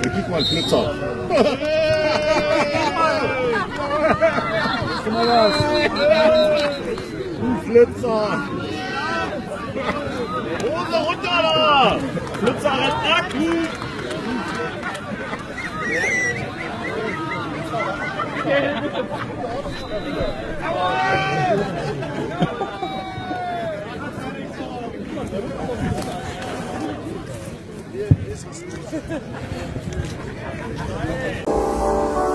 Krieg mal einen Flitzer. Guck mal was. Ein Flitzer. Hose runter da. Flitzer rennt ab. Hier ist es.